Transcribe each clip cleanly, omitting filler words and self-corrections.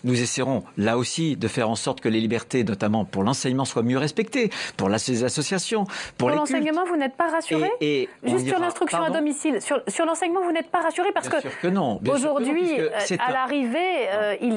Nous essaierons là aussi de faire en sorte que les libertés, notamment pour l'enseignement, soient mieux respectées, pour les associations, pour les cultes. Pour l'enseignement, vous n'êtes pas rassuré? Juste sur l'instruction à domicile, sur l'enseignement, vous n'êtes pas rassuré parce bien sûr que non. Aujourd'hui, à l'arrivée, il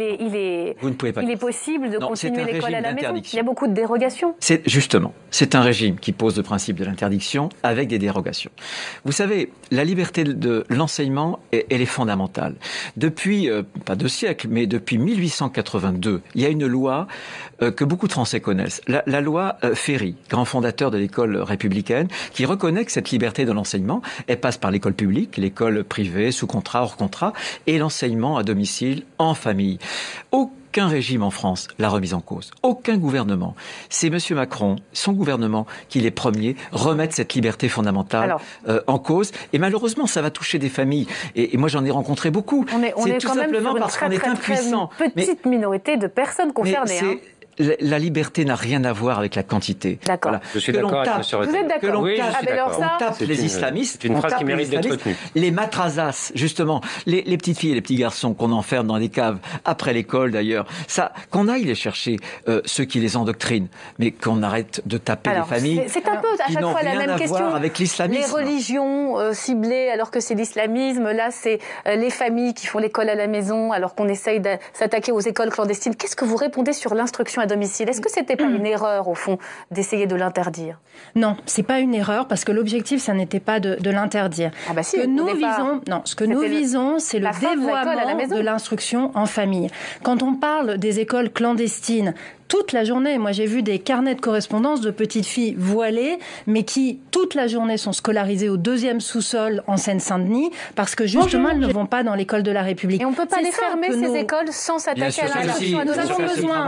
est possible de continuer l'école à la maison. Il y a beaucoup de dérogations. Justement, c'est un régime qui pose le principe de l'interdiction avec des dérogations. Vous savez, la liberté de l'enseignement, elle est fondamentale. Depuis, pas 2 siècles, mais depuis 1882, il y a une loi que beaucoup de Français connaissent. La loi Ferry, grand fondateur de l'école républicaine, qui reconnaît que cette liberté de l'enseignement, elle passe par l'école publique, l'école privée, sous contrat, hors contrat, et l'enseignement à domicile, en famille. Aucun régime en France l'a remise en cause. Aucun gouvernement. C'est M. Macron, son gouvernement, qui les premiers remettent cette liberté fondamentale en cause. Et malheureusement, ça va toucher des familles. Et moi, j'en ai rencontré beaucoup. On est tout quand simplement parce qu'on est impuissant. Petite minorité de personnes concernées. La liberté n'a rien à voir avec la quantité. D'accord. Voilà. Je suis d'accord avec M. Retailleau. Vous êtes d'accord? Oui, je suis d'accord. On tape les islamistes. C'est une phrase qui mérite d'être retenue. Les matrazas, justement, les petites filles et les petits garçons qu'on enferme dans des caves, après l'école d'ailleurs, qu'on aille les chercher, ceux qui les endoctrinent, mais qu'on arrête de taper les familles. C'est un peu à chaque fois la même question. Avec l'islamisme. Les religions ciblées alors que c'est l'islamisme. Là, c'est les familles qui font l'école à la maison alors qu'on essaye de s'attaquer aux écoles clandestines. Qu'est-ce que vous répondez sur l'instruction à domicile? Est-ce que c'était pas une erreur, au fond, d'essayer de l'interdire? Non, c'est pas une erreur, parce que l'objectif, ça n'était pas de l'interdire. Ce que nous visons, c'est le dévoiement de l'instruction en famille. Quand on parle des écoles clandestines, toute la journée, moi j'ai vu des carnets de correspondance de petites filles voilées, mais qui toute la journée sont scolarisées au 2e sous-sol en Seine-Saint-Denis, parce que justement elles ne vont pas dans l'école de la République. Et on ne peut pas les fermer, ces écoles, sans s'attaquer à l'instruction à domicile. Nous avons besoin,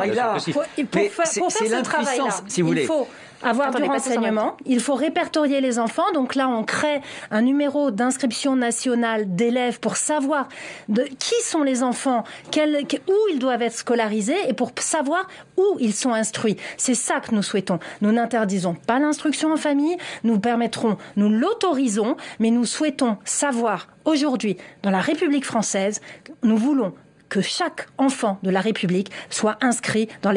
pour faire ce travail-là, si vous voulez. Il faut avoir du renseignement, il faut répertorier les enfants. Donc là, on crée un numéro d'inscription nationale d'élèves pour savoir qui sont les enfants, où ils doivent être scolarisés et pour savoir où ils sont instruits. C'est ça que nous souhaitons. Nous n'interdisons pas l'instruction en famille, nous l'autorisons, mais nous souhaitons savoir aujourd'hui, dans la République française, nous voulons que chaque enfant de la République soit instruit dans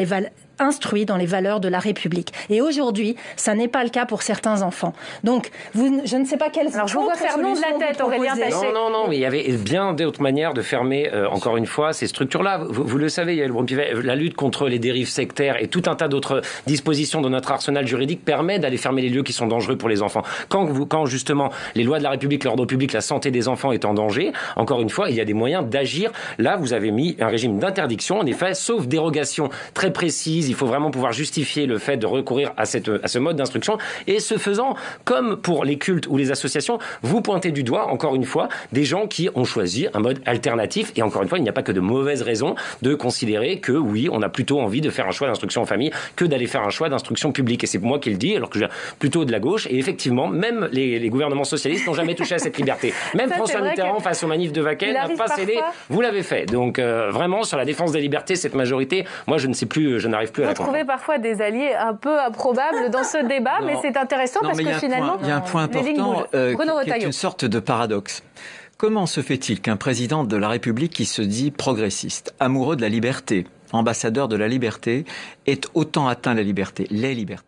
les valeurs de la République. Et aujourd'hui, ça n'est pas le cas pour certains enfants. Donc, je ne sais pas quelles... Alors, je vous vois faire non de la tête, Aurélien Taché. Non, mais il y avait bien d'autres manières de fermer, encore une fois, ces structures-là. Vous le savez, Yael Braun-Pivet, la lutte contre les dérives sectaires et tout un tas d'autres dispositions de notre arsenal juridique permet d'aller fermer les lieux qui sont dangereux pour les enfants. Quand justement, les lois de la République, l'ordre public, la santé des enfants est en danger, encore une fois, il y a des moyens d'agir. Là, vous avez mis un régime d'interdiction, en effet, sauf dérogation très précise. Il faut vraiment pouvoir justifier le fait de recourir à ce mode d'instruction. Et ce faisant, comme pour les cultes ou les associations, vous pointez du doigt, encore une fois, des gens qui ont choisi un mode alternatif. Et encore une fois, il n'y a pas que de mauvaises raisons de considérer que, oui, on a plutôt envie de faire un choix d'instruction en famille que d'aller faire un choix d'instruction publique. Et c'est moi qui le dis, alors que je viens plutôt de la gauche. Et effectivement, même les gouvernements socialistes n'ont jamais touché à cette liberté. Même François Mitterrand, face aux manifs de Wacken, n'a pas cédé. Vous l'avez fait. Donc, vraiment, sur la défense des libertés, cette majorité, moi, je n'arrive plus à la comprendre. Vous trouvez parfois des alliés un peu improbables dans ce débat, mais c'est intéressant parce que finalement, il y a un point important qui est une sorte de paradoxe. Comment se fait-il qu'un président de la République qui se dit progressiste, amoureux de la liberté, ambassadeur de la liberté, ait autant atteint la liberté, les libertés ?